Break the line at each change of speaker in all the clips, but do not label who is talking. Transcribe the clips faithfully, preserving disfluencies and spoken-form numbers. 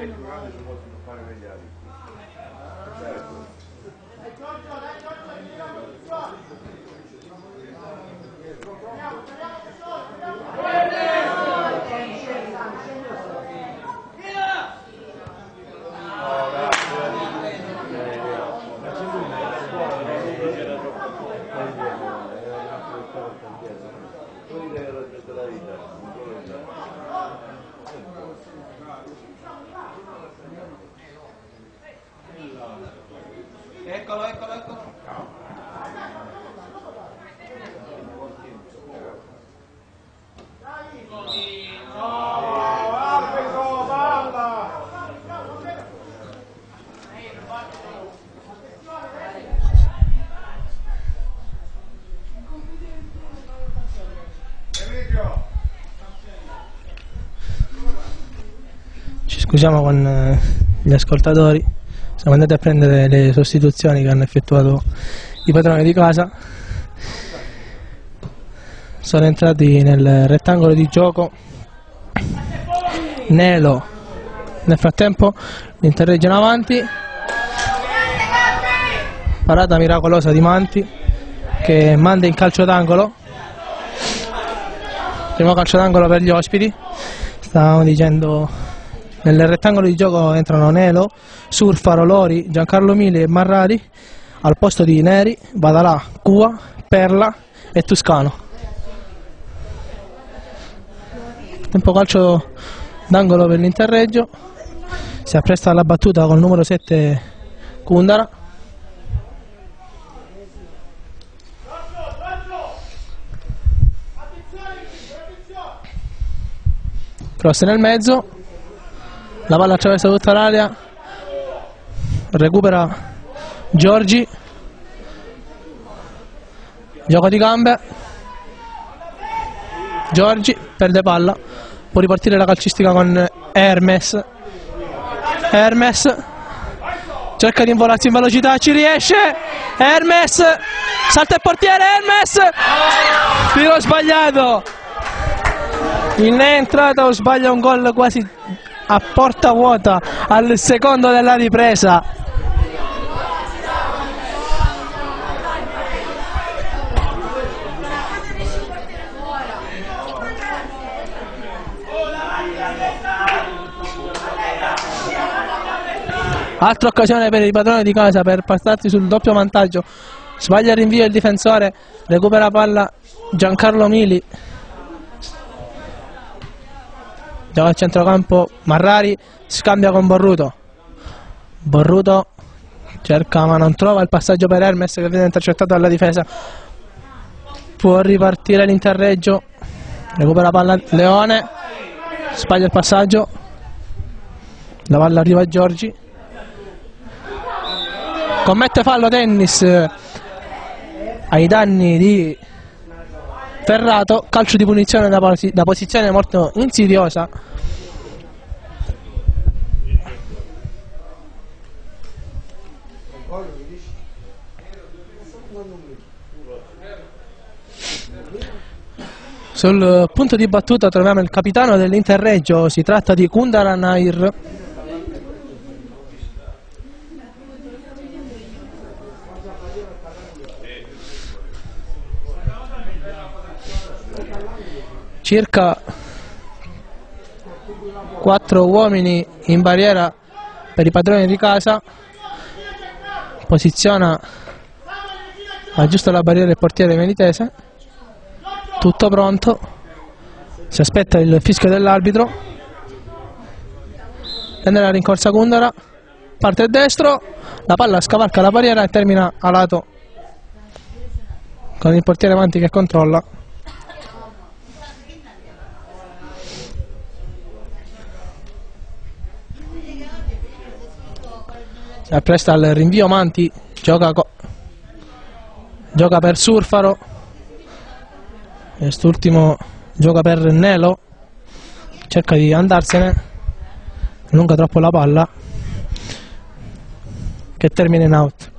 Eccolo, eccolo, eccolo.
Ci scusiamo con eh, gli ascoltatori, siamo andati a prendere le sostituzioni che hanno effettuato i padroni di casa. Sono entrati nel rettangolo di gioco Nelo, nel frattempo l'interreggiano avanti, parata miracolosa di Manti che manda in calcio d'angolo, primo calcio d'angolo per gli ospiti. Stavamo dicendo, nel rettangolo di gioco entrano Nelo, Surfaro, Lori, Giancarlo Mili e Marrari, al posto di Neri, Badalà, Cua, Perla e Toscano. Tempo calcio d'angolo per l'Interreggio, si appresta alla battuta col numero sette Kundara. Cross nel mezzo, la palla attraversa tutta l'area, recupera Giorgi, gioco di gambe, Giorgi perde palla, può ripartire la calcistica con Hermes, Hermes cerca di involarsi in velocità, ci riesce, Hermes, salta il portiere, Hermes, tiro sbagliato, in entrata o sbaglia un gol quasi a porta vuota al secondo della ripresa. Altra occasione per i padroni di casa per passarsi sul doppio vantaggio, sbaglia il rinvio il difensore, recupera palla Giancarlo Mili, gioca al centrocampo Marrari, scambia con Borruto, Borruto cerca ma non trova il passaggio per Hermes che viene intercettato dalla difesa, può ripartire l'Interreggio, recupera palla Leone, sbaglia il passaggio, la palla arriva a Giorgi, commette fallo Tennis ai danni di Ferrato, calcio di punizione da, posi da posizione molto insidiosa. Sul punto di battuta troviamo il capitano dell'Interreggio, si tratta di Kundara Nair. Circa quattro uomini in barriera per i padroni di casa, posiziona aggiusta la barriera il portiere Melitese, tutto pronto, si aspetta il fischio dell'arbitro, prende la rincorsa Kundara, parte destro, la palla scavalca la barriera e termina a lato con il portiere avanti che controlla. Si appresta al rinvio Manti, gioca, gioca per Surfaro, quest'ultimo gioca per Nelo, cerca di andarsene, allunga troppo la palla che termina in out.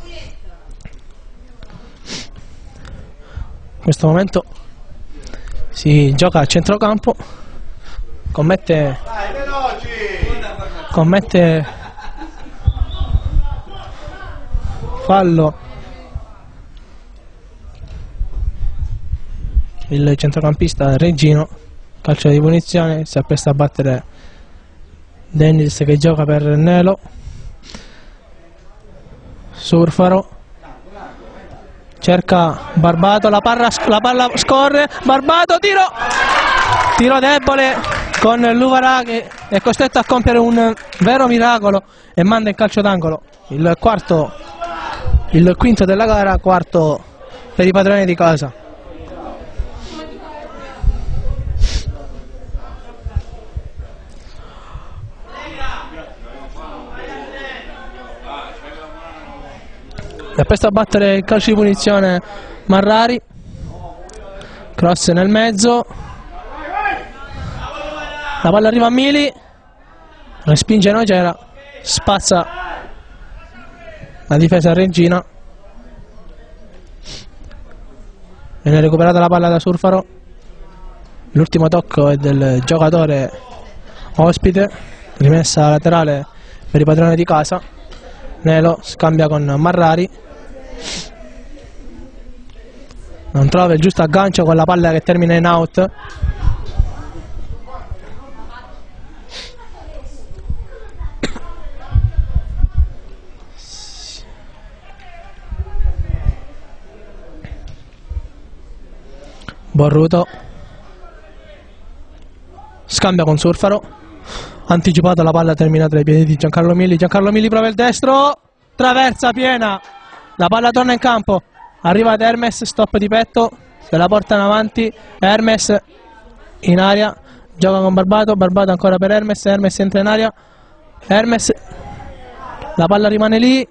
In questo momento Si gioca a centrocampo, commette commette fallo il centrocampista Reggino, calcio di punizione, si appresta a battere Dennis che gioca per Nelo. Surfaro cerca Barbato, la palla, la palla scorre, Barbato, tiro tiro debole con Luvara che è costretto a compiere un vero miracolo e manda in calcio d'angolo il quarto, il quinto della gara, quarto per i padroni di casa. È presto a battere il calcio di punizione Marrari, cross nel mezzo, la palla arriva a Mili, respinge Nocera, spazza la difesa Regina, viene recuperata la palla da Surfaro, l'ultimo tocco è del giocatore ospite, rimessa laterale per i padroni di casa. Nelo scambia con Marrari, non trova il giusto aggancio con la palla che termina in out. Borruto scambia con Surfaro, anticipato, la palla termina tra i piedi di Giancarlo Mili. Giancarlo Mili prova il destro, traversa piena, la palla torna in campo, arriva ad Hermes, stop di petto, se la portano avanti. Hermes in aria, gioca con Barbato, Barbato ancora per Hermes, Hermes entra in aria, Hermes, la palla rimane lì.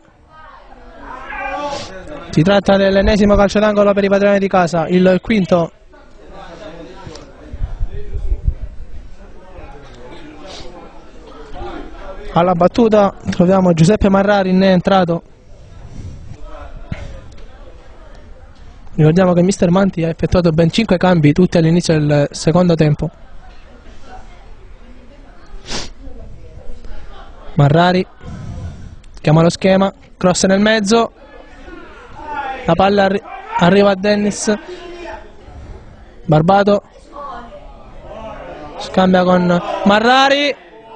Si tratta dell'ennesimo calcio d'angolo per i padroni di casa, il quinto. Alla battuta troviamo Giuseppe Marrari, ne è entrato. Ricordiamo che mister Manti ha effettuato ben cinque cambi, tutti all'inizio del secondo tempo. Marrari chiama lo schema, cross nel mezzo, la palla arri arriva a Dennis. Barbato scambia con Marrari,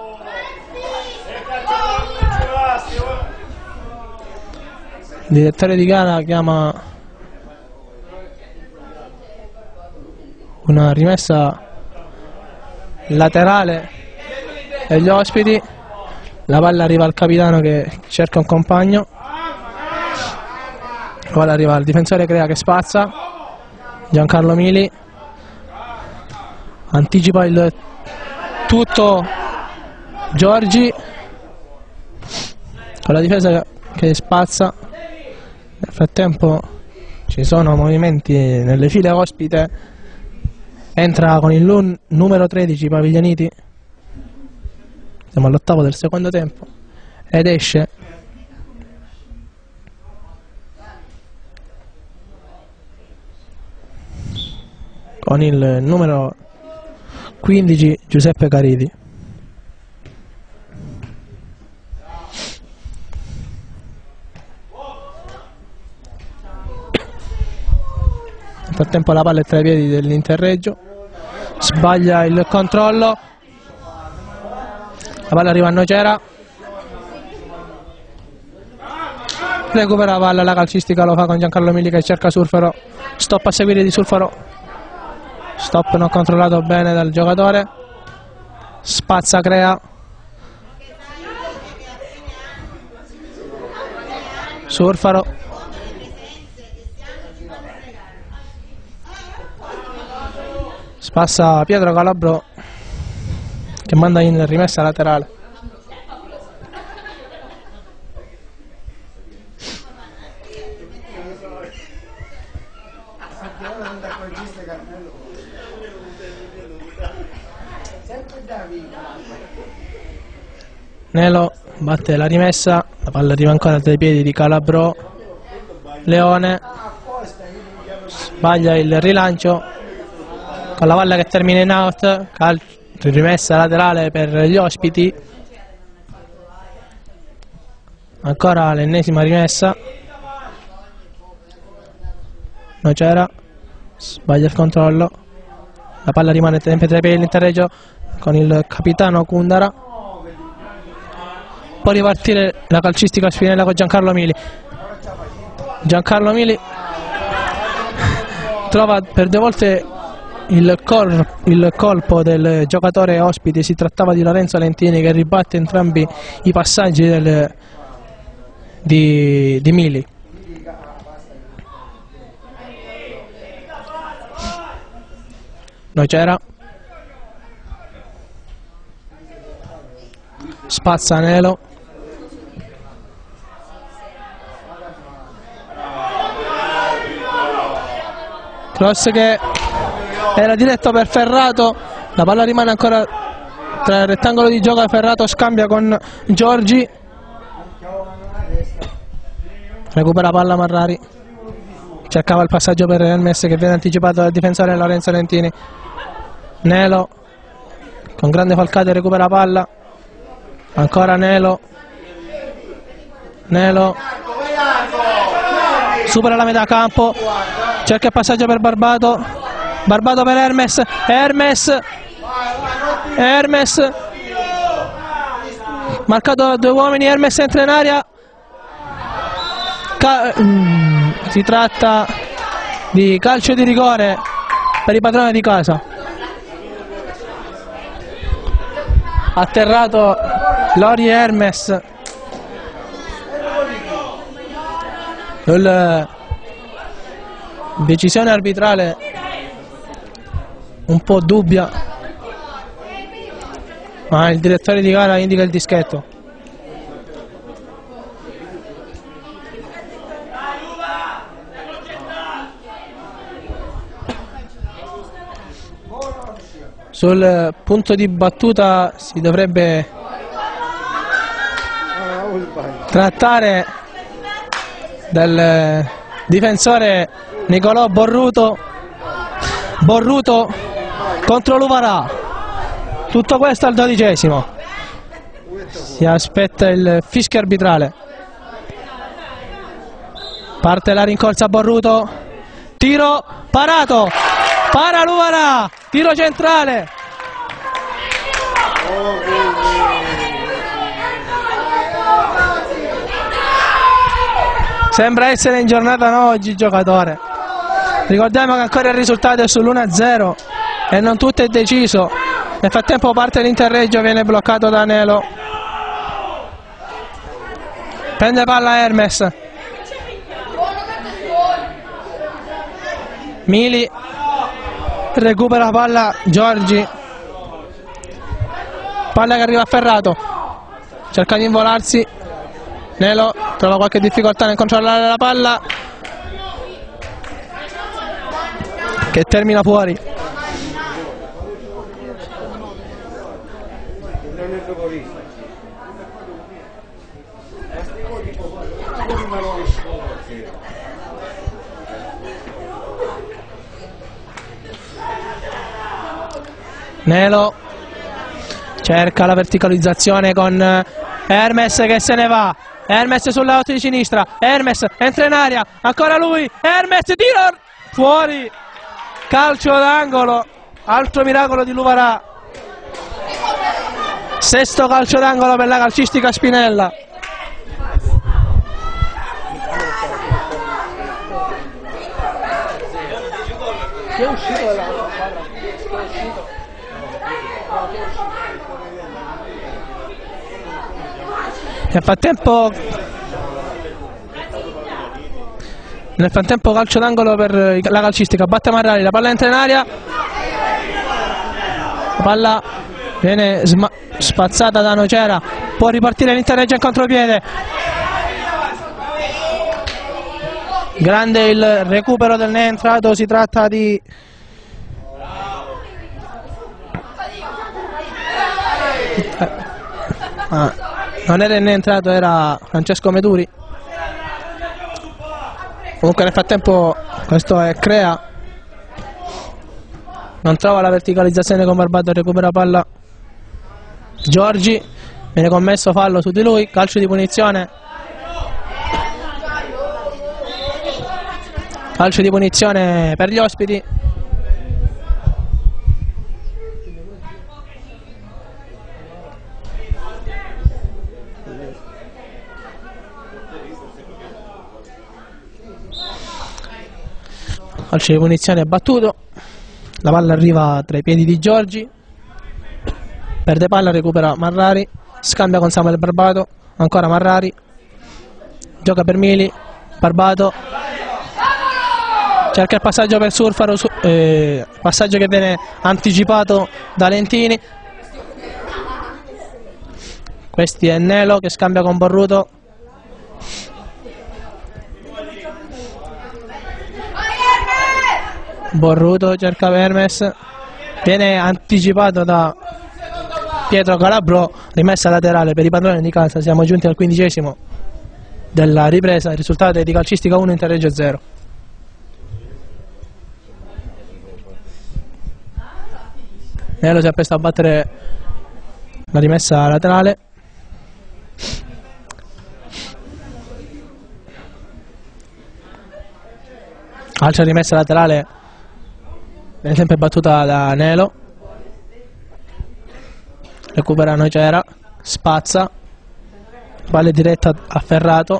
il direttore di gara chiama una rimessa laterale degli ospiti, la palla arriva al capitano che cerca un compagno, la palla arriva al difensore Crea che spazza, Giancarlo Mili anticipa il tutto Giorgi con la difesa che spazza. Nel frattempo ci sono movimenti nelle file ospite, entra con il numero tredici Paviglianiti, siamo all'ottavo del secondo tempo, ed esce con il numero quindici Giuseppe Caridi. Nel frattempo la palla è tra i piedi dell'Interreggio, sbaglia il controllo, la palla arriva a Nocera, recupera la palla, la calcistica lo fa con Giancarlo Mili che cerca Surfaro, stop a seguire di Surfaro, stop non controllato bene dal giocatore, spazza Crea, Surfaro, spassa Pietro Calabro che manda in rimessa laterale. Nelo batte la rimessa, la palla arriva ancora tra i piedi di Calabro, Leone sbaglia il rilancio, con la palla che termina in out, cal rimessa laterale per gli ospiti, ancora l'ennesima rimessa, Nocera sbaglia il controllo, la palla rimane sempre tra i piedi all'interregio con il capitano Kundara. Può ripartire la calcistica Spinella con Giancarlo Mili. Giancarlo Mili trova per due volte il, col il colpo del giocatore ospite. Si trattava di Lorenzo Lentini, che ribatte entrambi i passaggi del, di, di Mili. Nocera spazza Nelo, cross che era diretto per Ferrato, la palla rimane ancora tra il rettangolo di gioco. Ferrato scambia con Giorgi, recupera palla Marrari, cercava il passaggio per Hermes che viene anticipato dal difensore Lorenzo Lentini. Nelo con grande falcate recupera palla, ancora Nelo, Nelo supera la metà campo, cerca il passaggio per Barbato, Barbato per Hermes, Hermes, Hermes, marcato da due uomini, Hermes entra in area, Ca mm, si tratta di calcio di rigore per i padroni di casa. Atterrato Lori Hermes, la decisione arbitrale un po' dubbia, ma il direttore di gara indica il dischetto. Sul punto di battuta si dovrebbe trattare del difensore Nicolò Borruto, Borruto contro Luvarà. Tutto questo al dodicesimo. Si aspetta il fischio arbitrale. Parte la rincorsa Borruto, tiro parato, para Luvarà, tiro centrale. Sembra essere in giornata no oggi il giocatore. Ricordiamo che ancora il risultato è sull'uno a zero e non tutto è deciso. Nel frattempo parte l'Interreggio, viene bloccato da Nelo. Prende palla Hermes. Mili recupera palla Giorgi. Palla che arriva a Ferrato. Cerca di involarsi. Nelo trova qualche difficoltà nel controllare la palla, che termina fuori. Nelo cerca la verticalizzazione con Hermes che se ne va. Hermes sull'auto di sinistra, Hermes entra in aria, ancora lui, Hermes tira fuori, calcio d'angolo, altro miracolo di Luvarà, sesto calcio d'angolo per la calcistica Spinella. È uscito dalla palla, è uscito. Nel frattempo Nel frattempo calcio d'angolo per la calcistica, batte Marrari, la palla entra in aria, la palla viene spazzata da Nocera, può ripartire l'Interreggio in contropiede, grande il recupero del neoentrato, si tratta di ah, non era il neoentrato, era Francesco Meduri. Comunque nel frattempo questo è Crea, non trova la verticalizzazione con Barbato, recupera palla Giorgi, viene commesso fallo su di lui, calcio di punizione, calcio di punizione per gli ospiti. Calcio di punizione è battuto, la palla arriva tra i piedi di Giorgi, perde palla, recupera Marrari, scambia con Samuel Barbato, ancora Marrari, gioca per Mili, Barbato, cerca il passaggio per Surfaro, su, eh, passaggio che viene anticipato da Lentini, questi è Nelo che scambia con Borruto, Borruto cerca Hermes, viene anticipato da Pietro Calabro, rimessa laterale per i padroni di casa. Siamo giunti al quindicesimo della ripresa, il risultato è di Calcistica uno, Interreggio zero. Nelo si appresta a battere la rimessa laterale, altra rimessa laterale viene sempre battuta da Nelo, recupera Nocera, spazza, palla diretta a Ferrato,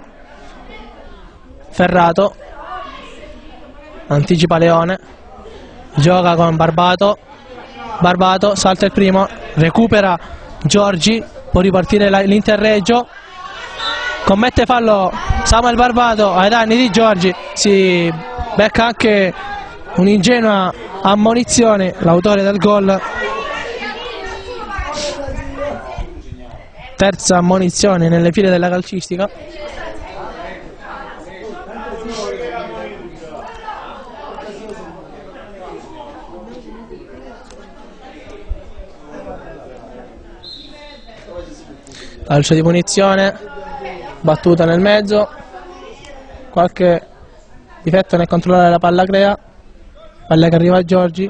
Ferrato anticipa Leone, gioca con Barbato, Barbato salta il primo, recupera Giorgi, può ripartire l'Interreggio, commette fallo Samuel Barbato ai danni di Giorgi, si becca anche un'ingenua ammonizione l'autore del gol, terza ammonizione nelle file della calcistica. Calcio di punizione, battuta nel mezzo, qualche difetto nel controllare la palla Crea, palla che arriva a Giorgi,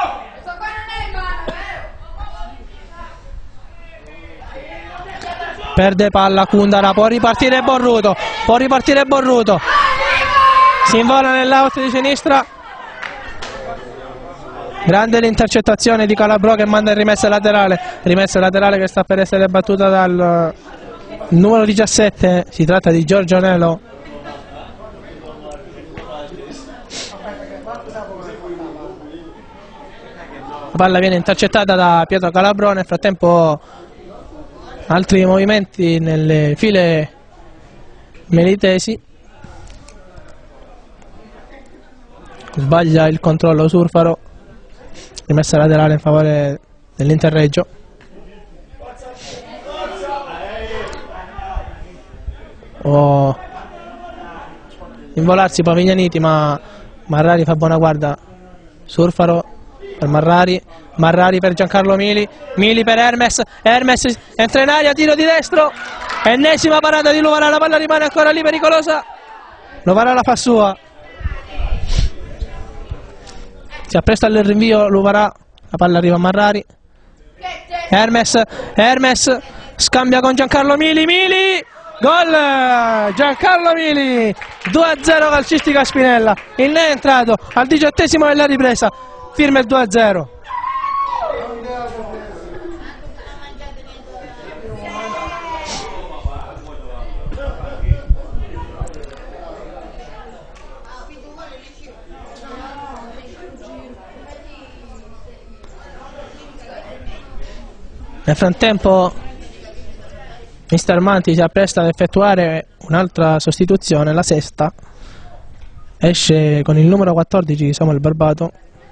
perde palla Kundara, può ripartire Borruto, può ripartire Borruto, si invola nell'out di sinistra, grande l'intercettazione di Calabro che manda in rimessa laterale, rimessa laterale che sta per essere battuta dal numero diciassette, si tratta di Giorgio Nelo. La palla viene intercettata da Pietro Calabro, nel frattempo altri movimenti nelle file melitesi, sbaglia il controllo Surfaro, rimessa laterale in favore dell'Interreggio. Oh, involarsi Pavignaniti, ma Marrari fa buona guardia. Surfaro per Marrari, Marrari per Giancarlo Mili, Mili per Hermes, Hermes entra in aria, tiro di destro, ennesima parata di Luvarà, la palla rimane ancora lì pericolosa, Luvarà la fa sua, si appresta al rinvio Luvarà, la palla arriva a Marrari, Hermes, Hermes scambia con Giancarlo Mili, Mili, gol Giancarlo Mili, due a zero Calcistica Spinella, il ne è entrato al diciottesimo della ripresa, firma il due a zero. Nel frattempo mister Manti si appresta ad effettuare un'altra sostituzione, la sesta, esce con il numero quattordici Samuel Barbato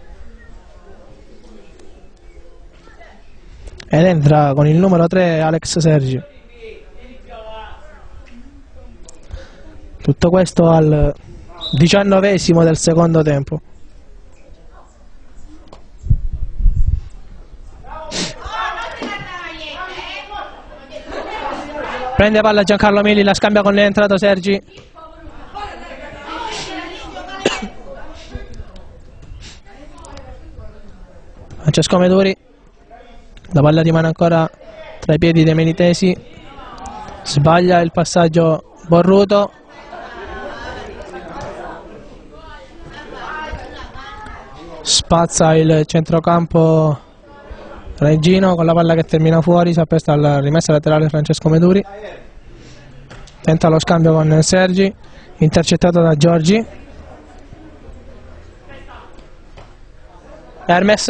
ed entra con il numero tre Alex Sergi. Tutto questo al diciannovesimo del secondo tempo. Prende palla Giancarlo Mili, la scambia con l'entrato Sergi. Francesco Meduri, la palla rimane ancora tra i piedi dei melitesi, sbaglia il passaggio Borruto. Spazza il centrocampo Reggino con la palla che termina fuori, si appresta alla rimessa laterale Francesco Meduri. Tenta lo scambio con Sergi, intercettato da Giorgi. Hermes.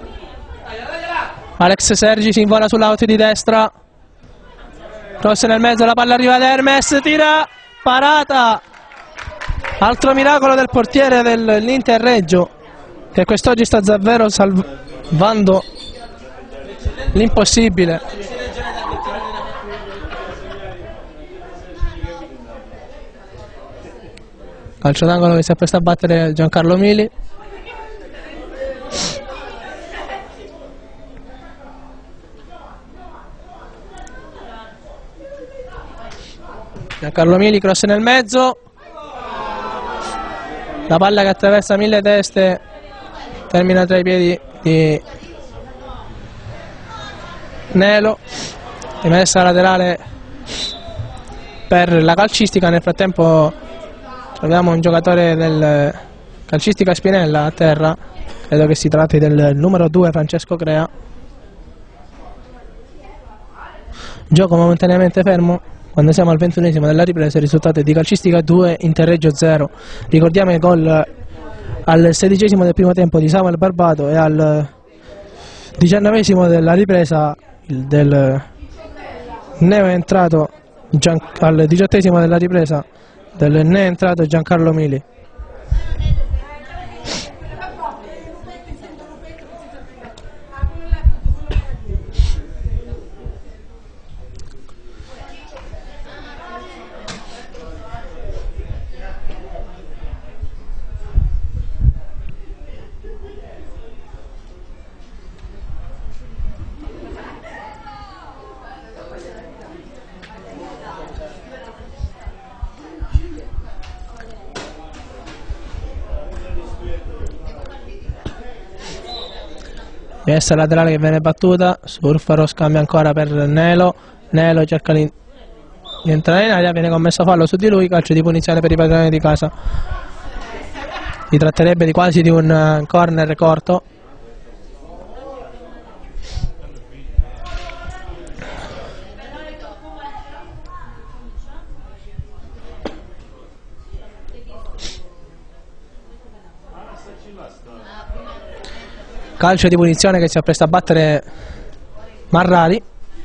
Alex Sergi si invola sull'out di destra. Cross nel mezzo, la palla arriva ad Hermes, tira, parata. Altro miracolo del portiere dell'Inter Reggio, che quest'oggi sta davvero salvando l'impossibile. Calcio d'angolo che si appresta a battere Giancarlo Mili. Giancarlo Mili, cross nel mezzo. La palla che attraversa mille teste termina tra i piedi di Nelo. Rimessa laterale per la calcistica. Nel frattempo troviamo un giocatore del calcistica Spinella a terra, credo che si tratti del numero due Francesco Crea. Gioco momentaneamente fermo quando siamo al ventunesimo della ripresa. Il risultato è di calcistica due, Interreggio zero. Ricordiamo i gol al sedicesimo del primo tempo di Samuel Barbato e al diciannovesimo della ripresa del neo entrato Gian, al diciottesimo della ripresa del neo entrato Giancarlo Mili. Rimessa laterale che viene battuta, Surfaro scambia ancora per Nelo, Nelo cerca di entrare in aria, viene commesso fallo su di lui, calcio di punizione per i padroni di casa. Si tratterebbe di quasi di un corner corto. Calcio di punizione che si appresta a battere Marrari.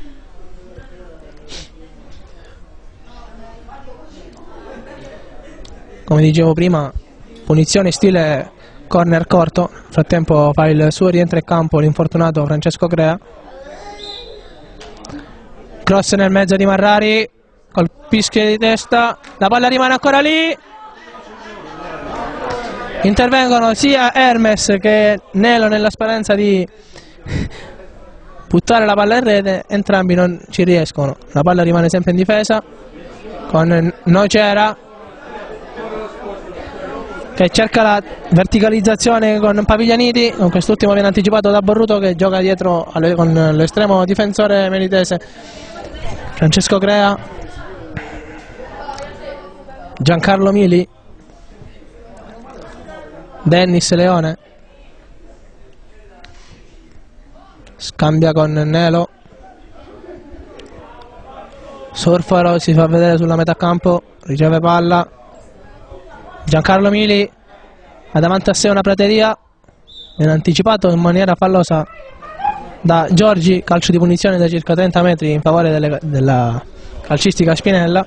Come dicevo prima, punizione stile corner corto. Nel frattempo fa il suo rientro in campo l'infortunato Francesco Crea. Cross nel mezzo di Marrari, colpisce di testa, la palla rimane ancora lì. Intervengono sia Hermes che Nelo nella speranza di buttare la palla in rete, entrambi non ci riescono. La palla rimane sempre in difesa con Nocera che cerca la verticalizzazione con Paviglianiti, con quest'ultimo viene anticipato da Borruto che gioca dietro alle, con l'estremo difensore melitese Francesco Crea. Giancarlo Mili, Dennis Leone scambia con Nelo. Surfaro si fa vedere sulla metà campo, riceve palla. Giancarlo Mili ha davanti a sé una prateria, viene anticipato in maniera fallosa da Giorgi, calcio di punizione da circa trenta metri in favore delle, della calcistica Spinella.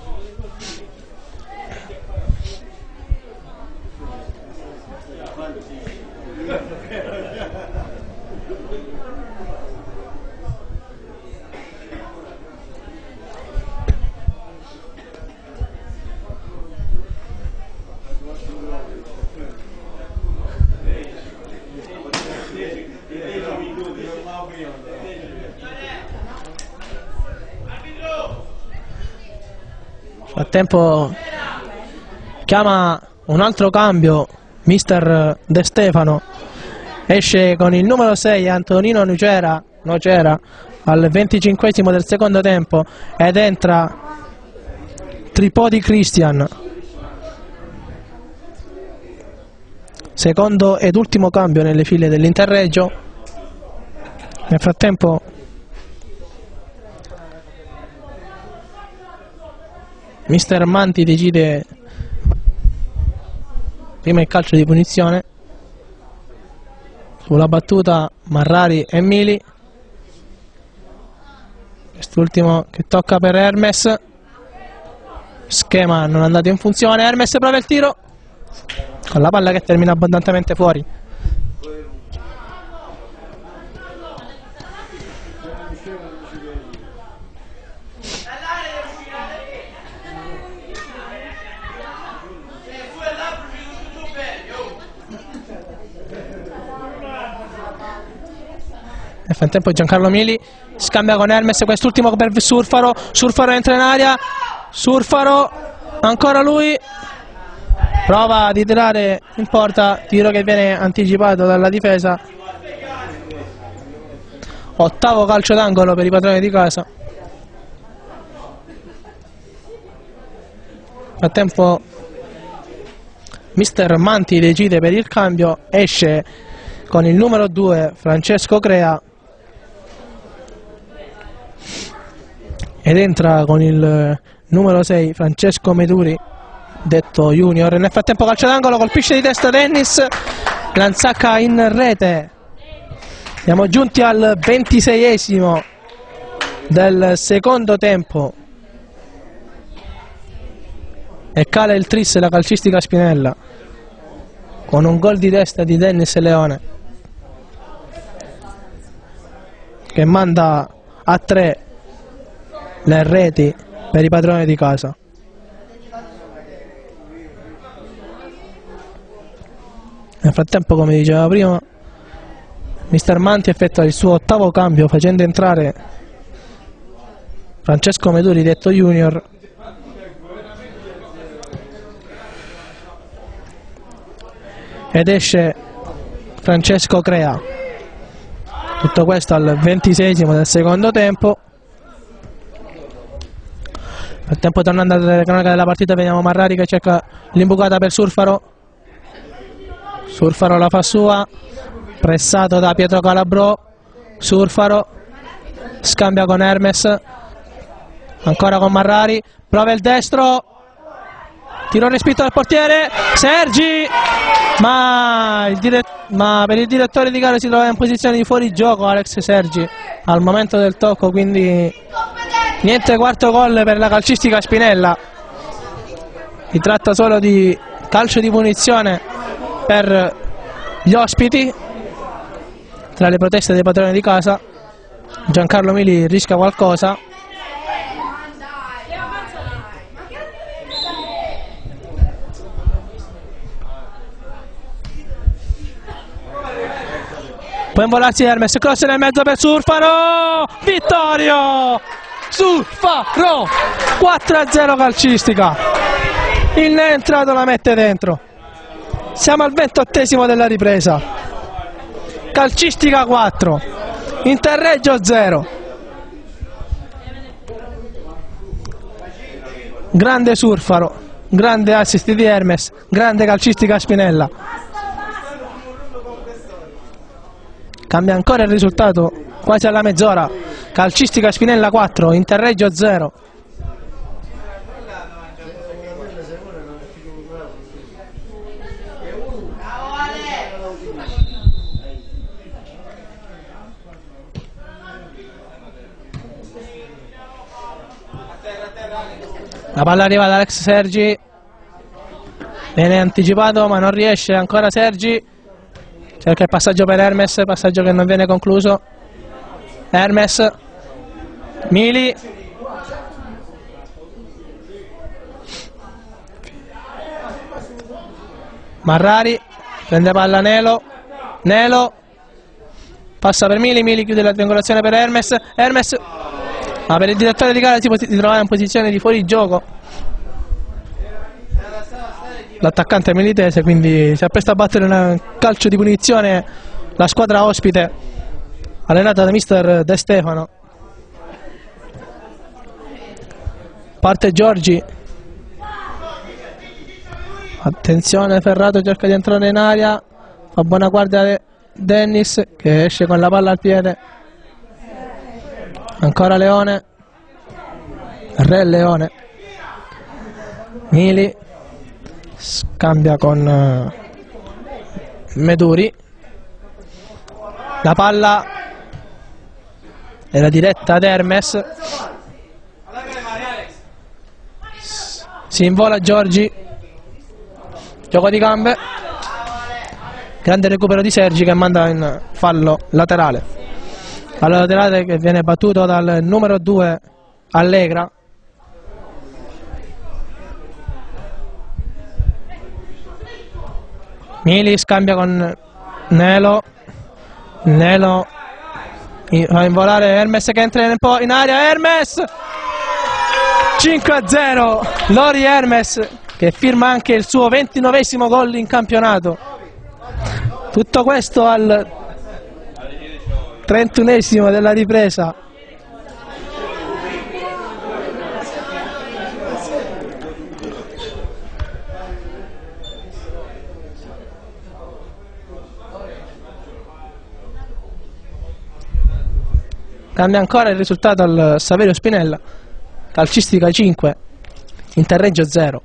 Frattempo chiama un altro cambio mister De Stefano Esce con il numero sei Antonino Nocera, Nocera al venticinquesimo del secondo tempo ed entra Tripodi Christian. Secondo ed ultimo cambio nelle file dell'Interreggio. Nel frattempo mister Manti decide prima il calcio di punizione sulla battuta Marrari e Mili. Quest'ultimo che tocca per Hermes, schema non andato in funzione. Hermes prova il tiro con la palla che termina abbondantemente fuori. Nel frattempo Giancarlo Mili scambia con Hermes, quest'ultimo per Surfaro. Surfaro entra in aria, Surfaro, ancora lui, prova di tirare in porta, tiro che viene anticipato dalla difesa. Ottavo calcio d'angolo per i padroni di casa. Nel frattempo mister Manti decide per il cambio, esce con il numero due Francesco Crea ed entra con il numero sei Francesco Meduri, detto Junior. Nel frattempo calcio d'angolo, colpisce di testa Dennis, Lanzacca in rete. Siamo giunti al ventiseiesimo del secondo tempo e cala il tris la calcistica Spinella con un gol di testa di Dennis Leone che manda a tre le reti per i padroni di casa. Nel frattempo, come diceva prima, mister Manti effettua il suo ottavo cambio facendo entrare Francesco Meduri, detto Junior, ed esce Francesco Crea. Tutto questo al ventiseiesimo del secondo tempo. Nel tempo, tornando alla telecronaca della partita, vediamo Marrari che cerca l'imbucata per Surfaro. Surfaro la fa sua, pressato da Pietro Calabro. Surfaro scambia con Hermes, ancora con Marrari, prova il destro, tiro respinto dal portiere Sergi, ma, il ma per il direttore di gara si trova in posizione di fuorigioco Alex Sergi al momento del tocco, quindi niente quarto gol per la calcistica Spinella. Si tratta solo di calcio di punizione per gli ospiti. Tra le proteste dei padroni di casa, Giancarlo Mili rischia qualcosa. Può involarsi Hermes, cross nel mezzo per Surfaro, Vittorio Surfaro, quattro a zero calcistica. Il ne è entrato, la mette dentro. Siamo al ventottesimo della ripresa. Calcistica quattro, Interreggio zero. Grande Surfaro, grande assist di Hermes, grande calcistica Spinella. Cambia ancora il risultato quasi alla mezz'ora. Calcistica Spinella quattro, Interreggio zero. La palla arriva da Alex Sergi, viene anticipato ma non riesce ancora Sergi, cerca il passaggio per Hermes, passaggio che non viene concluso. Hermes, Mili, Marrari, prende palla Nelo, Nelo, passa per Mili, Mili chiude la triangolazione per Hermes, Hermes, ma per il direttore di gara si, si trova in posizione di fuorigioco l'attaccante militese, quindi si appresta a battere un calcio di punizione la squadra ospite allenata da mister De Stefano. Parte Giorgi, attenzione, Ferrato cerca di entrare in aria, fa buona guardia Dennis che esce con la palla al piede. Ancora Leone, Re Leone, Mili scambia con uh, Meduri, la palla era diretta ad Hermes, si invola Giorgi, gioco di gambe, grande recupero di Sergi che manda in fallo laterale, fallo laterale che viene battuto dal numero due Allegra. Mili scambia con Nelo, Nelo fa involare Hermes che entra in, po in aria, Hermes cinque a zero, Lori Hermes che firma anche il suo ventinovesimo gol in campionato. Tutto questo al trentunesimo della ripresa. Cambia ancora il risultato al Saverio Spinella, calcistica cinque, Interreggio zero.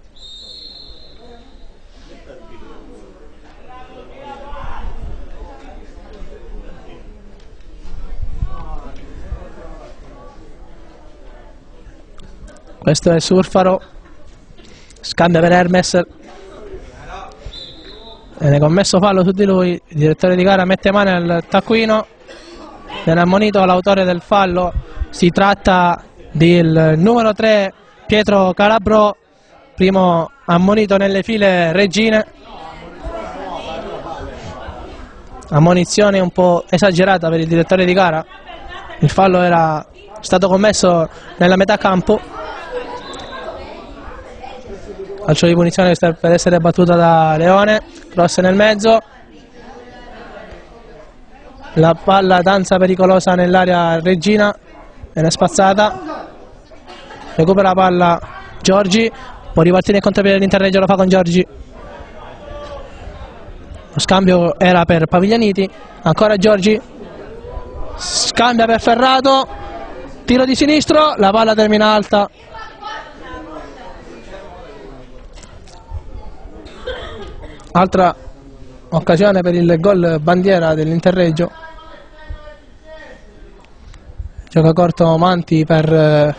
Questo è Surfaro, scambia per Hermes, viene commesso fallo su di lui, il direttore di gara mette mano al taccuino, viene ammonito l'autore del fallo, si tratta del numero tre Pietro Calabro, primo ammonito nelle file reggine. Ammonizione un po' esagerata per il direttore di gara, il fallo era stato commesso nella metà campo. Calcio di punizione per essere battuta da Leone, cross nel mezzo, la palla danza pericolosa nell'area Regina, viene spazzata, recupera la palla Giorgi, può ripartire in contropiede dell'Interreggio, lo fa con Giorgi, lo scambio era per Paviglianiti, ancora Giorgi, scambia per Ferrato, tiro di sinistro, la palla termina alta. Altra occasione per il gol bandiera dell'Interreggio. Gioca corto Manti per eh,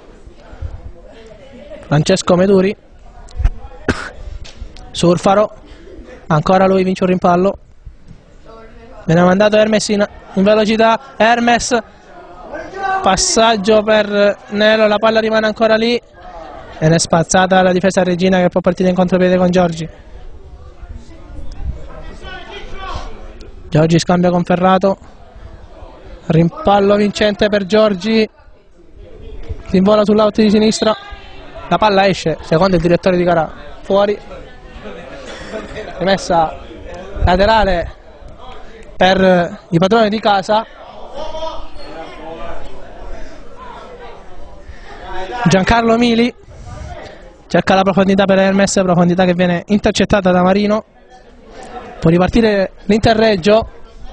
Francesco Meduri. Surfaro, ancora lui vince un rimpallo. Viene mandato Hermes in, in velocità. Hermes, passaggio per Nelo, la palla rimane ancora lì. Viene spazzata la difesa Regina che può partire in contropiede con Giorgi. Giorgi scambia con Ferrato, rimpallo vincente per Giorgi, si invola sull'out di sinistra, la palla esce, secondo il direttore di gara, fuori, rimessa laterale per i padroni di casa. Giancarlo Mili cerca la profondità per Hermes, profondità che viene intercettata da Marino. Può ripartire l'Interreggio.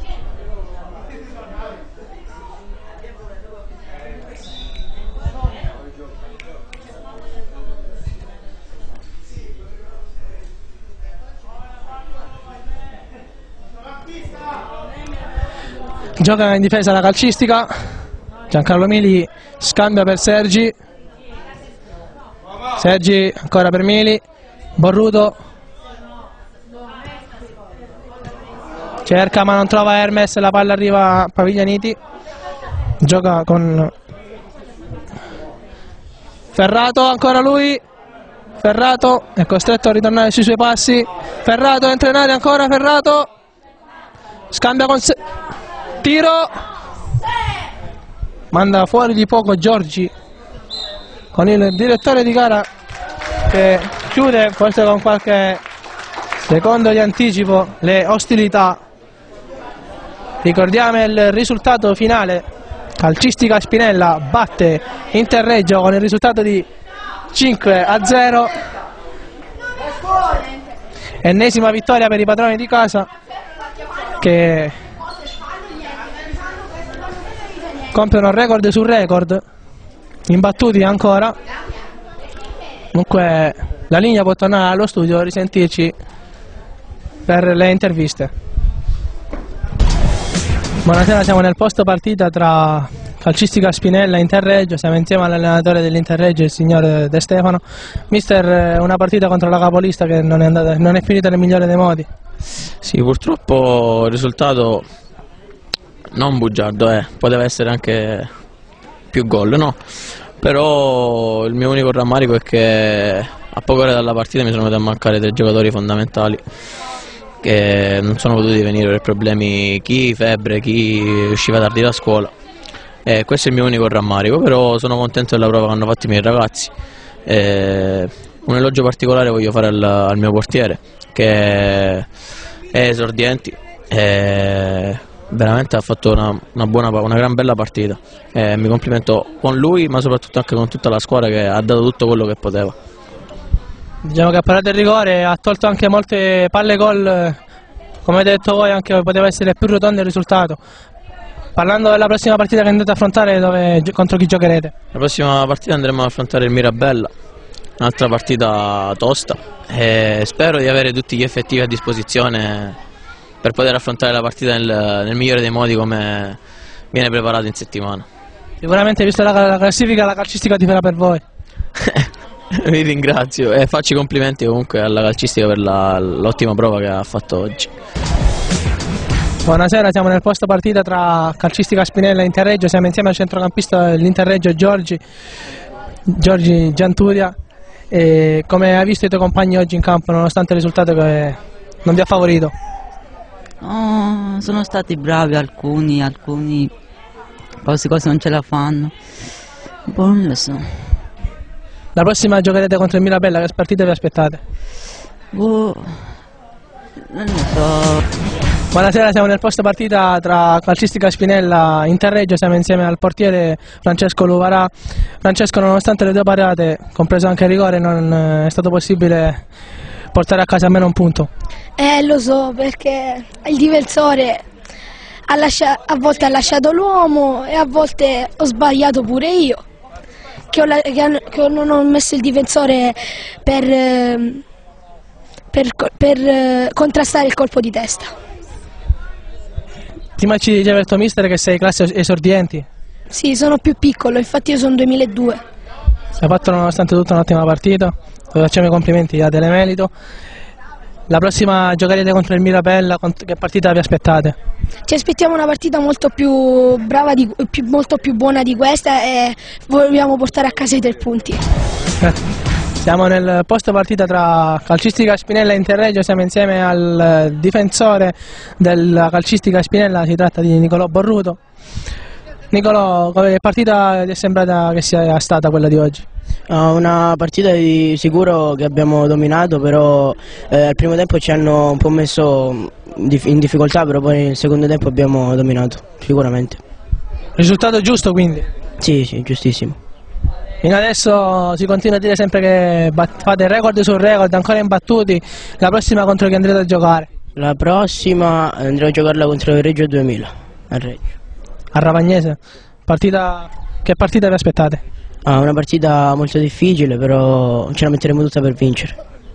Gioca in difesa la calcistica. Giancarlo Mili scambia per Sergi. Sergi ancora per Mili. Borruto cerca ma non trova Hermes, la palla arriva a Paviglianiti, gioca con Ferrato, ancora lui, Ferrato è costretto a ritornare sui suoi passi, Ferrato entra in aria ancora, Ferrato scambia con se... tiro, manda fuori di poco Giorgi con il direttore di gara che chiude forse con qualche secondo di anticipo le ostilità. Ricordiamo il risultato finale: Calcistica Spinella batte Interreggio con il risultato di cinque a zero. Ennesima vittoria per i padroni di casa, che compiono record su record, imbattuti ancora. Comunque la linea può tornare allo studio, risentirci per le interviste. Buonasera, siamo nel posto partita tra Calcistica Spinella e Interreggio, siamo insieme all'allenatore dell'Interreggio, il signor De Stefano. Mister, una partita contro la capolista che non è, andata, non è finita nel migliore dei modi.
Sì, purtroppo il risultato non bugiardo, eh. Poteva essere anche più gol, no? Però il mio unico rammarico è che a poche ore dalla partita mi sono venuti a mancare tre giocatori fondamentali che non sono potuti venire per problemi, chi febbre, chi usciva tardi da scuola. E questo è il mio unico rammarico, però sono contento della prova che hanno fatto i miei ragazzi. E un elogio particolare voglio fare al, al mio portiere, che è esordienti, e veramente ha fatto una, una, buona, una gran bella partita. E mi complimento con lui, ma soprattutto anche con tutta la squadra che ha dato tutto quello che poteva.
Diciamo che ha parato il rigore, ha tolto anche molte palle gol, come avete detto voi anche poteva essere più rotondo il risultato. Parlando della prossima partita che andate a affrontare, dove, contro chi giocherete?
La prossima partita andremo ad affrontare il Mirabella, un'altra partita tosta, e spero di avere tutti gli effettivi a disposizione per poter affrontare la partita nel, nel migliore dei modi come viene preparato in settimana.
Sicuramente, visto la, la classifica, la calcistica ti farà per voi.
Vi ringrazio e faccio i complimenti comunque alla calcistica per l'ottima prova che ha fatto oggi.
Buonasera, siamo nel posto partita tra Calcistica Spinella e Interreggio, siamo insieme al centrocampista dell'Interreggio Giorgi, Giorgi Gianturia. E come hai visto i tuoi compagni oggi in campo, nonostante il risultato che non vi ha favorito?
Oh, sono stati bravi alcuni, alcuni queste cose non ce la fanno. Boh, non lo so.
La prossima giocherete contro il Mirabella, che partita vi aspettate?
Boh, non lo so.
Buonasera, siamo nel posto partita tra Calcistica Spinella e Interreggio, siamo insieme al portiere Francesco Luvarà. Francesco, nonostante le due parate, compreso anche il rigore, non è stato possibile portare a casa almeno un punto.
Eh, lo so, perché il difensore ha lascia- a volte ha lasciato l'uomo e a volte ho sbagliato pure io, che, ho la- che, han- che non ho messo il difensore per, eh, per, co- per eh, contrastare il colpo di testa.
Prima ci diceva il tuo mister che sei classe esordienti.
Sì, sono più piccolo, infatti io sono duemiladue.
Hai fatto nonostante tutto un'ottima partita, ti facciamo i complimenti a Telemelito. La prossima giocherete contro il Mirabella, che partita vi aspettate?
Ci aspettiamo una partita molto più brava, di, più, molto più buona di questa e vogliamo portare a casa i tre punti.
Grazie. Siamo nel posto partita tra Calcistica Spinella e Interreggio, siamo insieme al difensore della Calcistica Spinella, si tratta di Nicolò Borruto. Nicolò, come partita ti è sembrata che sia stata quella di oggi?
Uh, una partita di sicuro che abbiamo dominato, però eh, al primo tempo ci hanno un po' messo in difficoltà, però poi nel secondo tempo abbiamo dominato, sicuramente.
Risultato giusto quindi?
Sì, sì, giustissimo.
Fino adesso si continua a dire sempre che fate record su record, ancora imbattuti. La prossima contro chi andrete a giocare?
La prossima andremo a giocarla contro il Reggio duemila, a Reggio.
A Ravagnese. Partita... Che partita vi aspettate?
Ah, una partita molto difficile, però ce la metteremo tutta per vincere.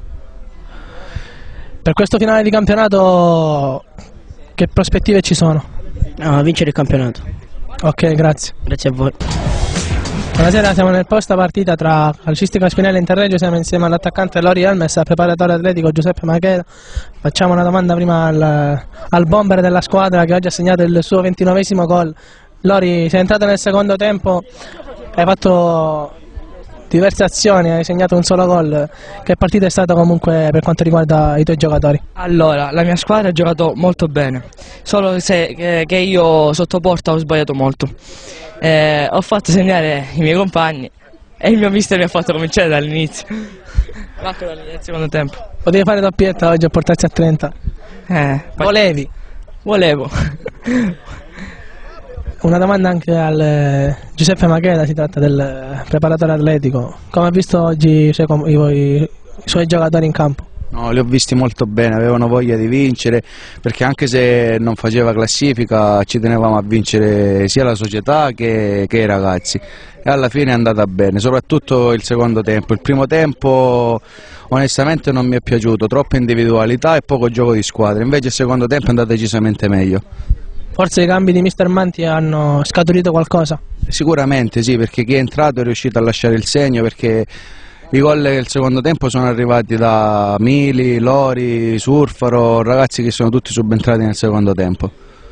Per questo finale di campionato che prospettive ci sono?
Ah, vincere il campionato.
Ok, grazie.
Grazie a voi.
Buonasera, siamo nel posto partita tra Calcistica Spinella e Interreggio, siamo insieme all'attaccante Lori Elmes, al preparatore atletico Giuseppe Macheda. Facciamo una domanda prima al, al bomber della squadra che oggi ha segnato il suo ventinovesimo gol. Lori, sei entrato nel secondo tempo, hai fatto diverse azioni, hai segnato un solo gol. Che partita è stata comunque per quanto riguarda i tuoi giocatori?
Allora, la mia squadra ha giocato molto bene, solo se, che, che io sotto porta ho sbagliato molto. Eh, ho fatto segnare i miei compagni e il mio mister mi ha fatto cominciare dall'inizio. Manco dal secondo tempo.
Potevi fare doppietta oggi a portarsi a trenta.
Eh,
Volevi?
Volevo.
Una domanda anche al eh, Giuseppe Macheda, si tratta del eh, preparatore atletico. Come ha visto oggi i suoi, com- i, i, i suoi giocatori in campo?
No, li ho visti molto bene, avevano voglia di vincere, perché anche se non faceva classifica ci tenevamo a vincere sia la società che, che i ragazzi, e alla fine è andata bene, soprattutto il secondo tempo. Il primo tempo onestamente non mi è piaciuto, troppa individualità e poco gioco di squadra, invece il secondo tempo è andato decisamente meglio.
Forse i cambi di mister Manti hanno scaturito qualcosa?
Sicuramente sì, perché chi è entrato è riuscito a lasciare il segno, perché i gol del secondo tempo sono arrivati da Mili, Lori, Surfaro, ragazzi che sono tutti subentrati nel secondo tempo.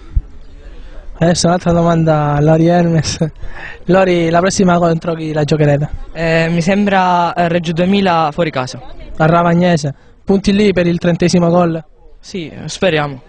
Adesso un'altra domanda a Lori Hermes. Lori, la prossima contro chi la giocherete?
Eh, mi sembra eh, Reggio duemila fuori casa.
A Ravagnese. Punti lì per il trentesimo gol?
Sì, speriamo.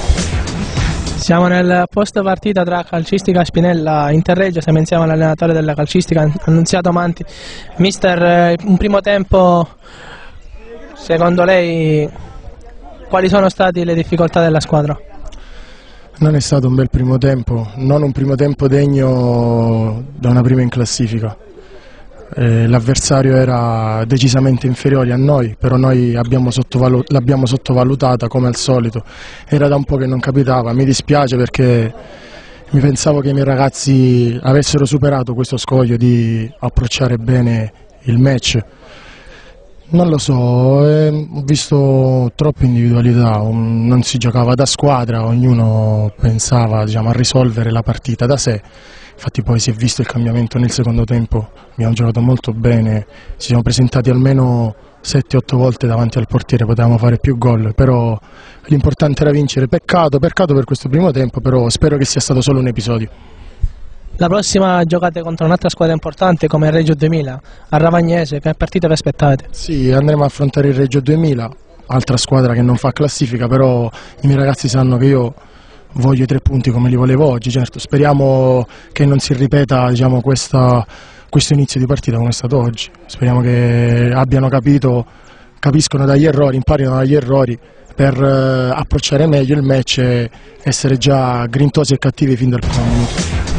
Siamo nel post partita tra Calcistica Spinella Interreggio, siamo insieme all'allenatore della Calcistica, Annunziato Manti. Mister, eh, un primo tempo, secondo lei, quali sono state le difficoltà della squadra?
Non è stato un bel primo tempo, non un primo tempo degno da una prima in classifica. Eh, l'avversario era decisamente inferiore a noi, però noi abbiamo sottovalu- l'abbiamo sottovalutata come al solito. Era da un po' che non capitava, mi dispiace perché mi pensavo che i miei ragazzi avessero superato questo scoglio di approcciare bene il match. Non lo so, eh, ho visto troppe individualità, un, non si giocava da squadra, ognuno pensava, diciamo, a risolvere la partita da sé. Infatti poi si è visto il cambiamento nel secondo tempo, abbiamo giocato molto bene, ci siamo presentati almeno sette otto volte davanti al portiere, potevamo fare più gol, però l'importante era vincere. Peccato, peccato per questo primo tempo, però spero che sia stato solo un episodio.
La prossima giocate contro un'altra squadra importante come il Reggio duemila, a Ravagnese, che partita vi aspettate?
Sì, andremo a affrontare il Reggio duemila, altra squadra che non fa classifica, però i miei ragazzi sanno che io voglio i tre punti come li volevo oggi. Certo, speriamo che non si ripeta, diciamo, questa, questo inizio di partita come è stato oggi. Speriamo che abbiano capito, capiscono dagli errori, imparino dagli errori per eh, approcciare meglio il match e essere già grintosi e cattivi fin dal primo minuto.